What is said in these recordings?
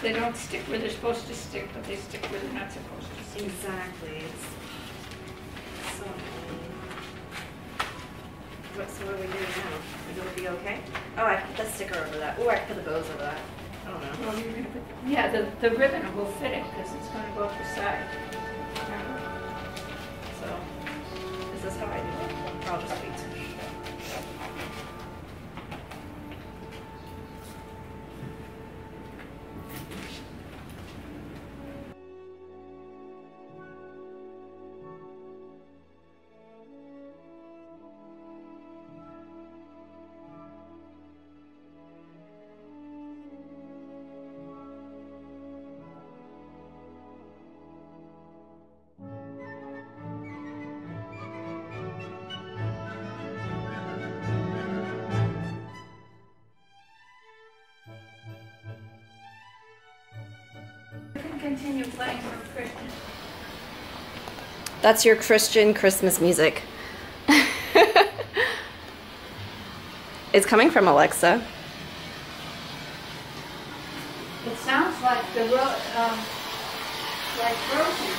they don't stick where they're supposed to stick, but they stick where they're not supposed to stick. Exactly. It's so annoying. So what do we do now? Is it be okay? Oh, I put the sticker over that. Oh, I put the bows over that. I don't know. Well, you're gonna put, yeah, the ribbon will fit it because it's going to go up the side. So, is this how I do it? I'll just wait. Continue playing for Christian. That's your Christian Christmas music. It's coming from Alexa. It sounds like like Rosie.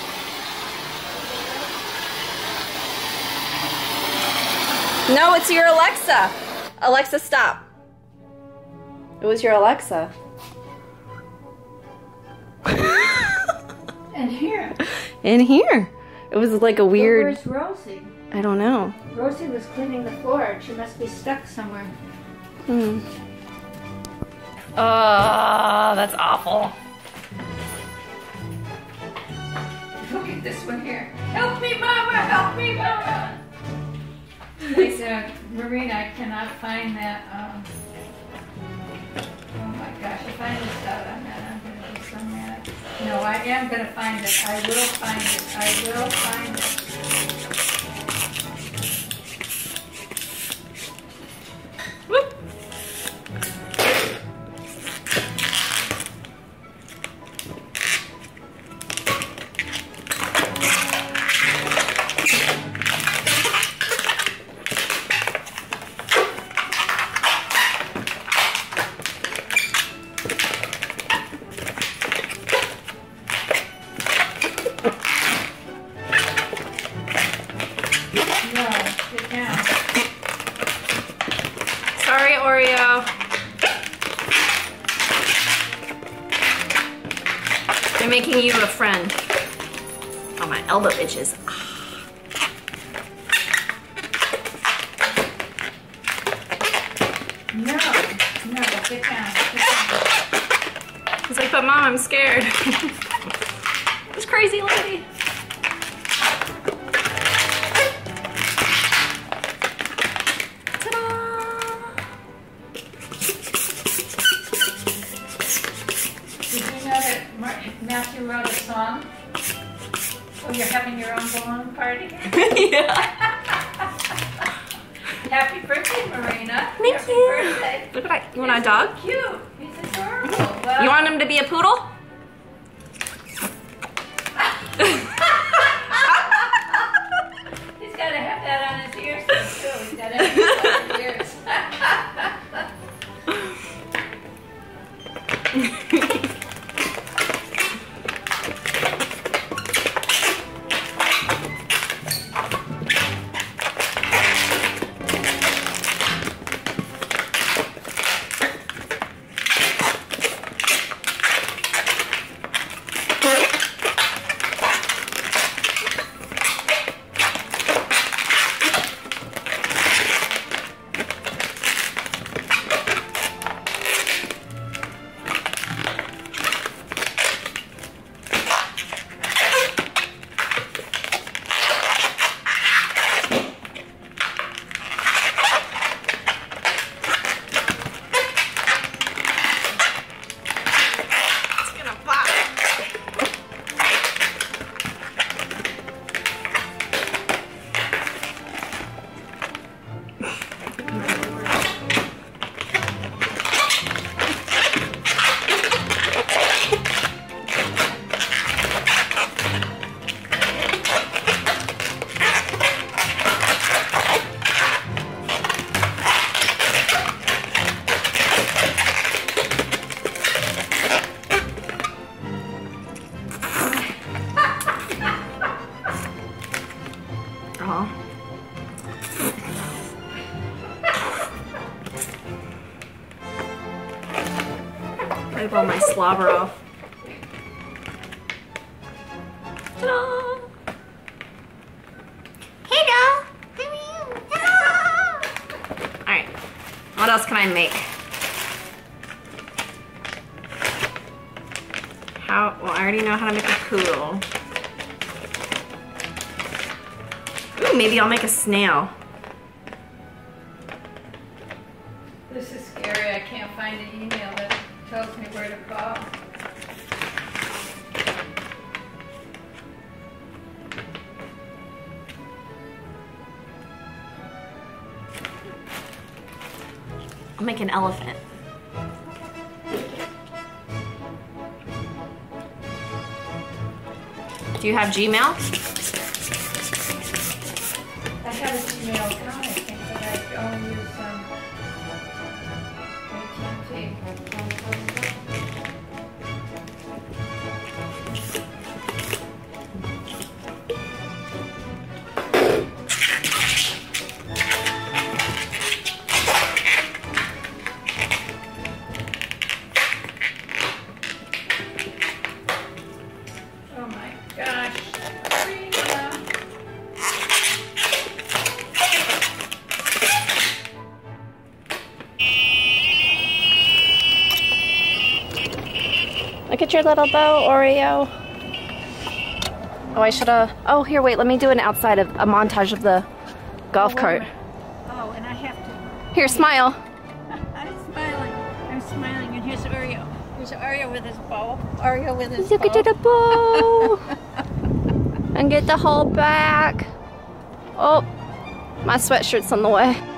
No, it's your Alexa. Alexa, stop. It was your Alexa. And here. In here. It was like a weird... Where's Rosie? I don't know. Rosie was cleaning the floor. She must be stuck somewhere. Oh, that's awful. Look at this one here. Help me, Mama! Help me, Mama! They said, Marina, I cannot find that. Oh my gosh, if I missed out on that, I'm going to be so mad. No, I am going to find it. I will find it. I will find it. Whoop. Sorry, Oreo. I'm making you a friend. Oh, my elbow itches. No, get down. He's like, but Mom, I'm scared. This crazy lady. Matthew wrote a song. Oh, you're having your own balloon party? Yeah. Happy birthday, Marina. Thank Happy you. Birthday. Look at that. You want a dog? So cute. He's adorable. Well, You want him to be a poodle? He's got to have that on his ears, too. He's got to have that on his ears. Wipe all my slobber off. Ta-da! Hey, doll! How are you? Alright, what else can I make? Well, I already know how to make a poodle. Ooh, maybe I'll make a snail. This is scary. I can't find an email that tells me where to call. I'll make an elephant. Do you have Gmail? I have a Gmail account, I think, but I don't use oh my gosh. Marina. Look at your little bow, Oreo. Oh, I should have. Oh, here, wait. Let me do an outside of a montage of the golf cart. Oh, and I have to. Here, smile. I'm smiling. I'm smiling, and here's Oreo. Here's Oreo with his bow. Oreo with his Look bow. at the bow. And get the whole back. Oh, my sweatshirt's on the way.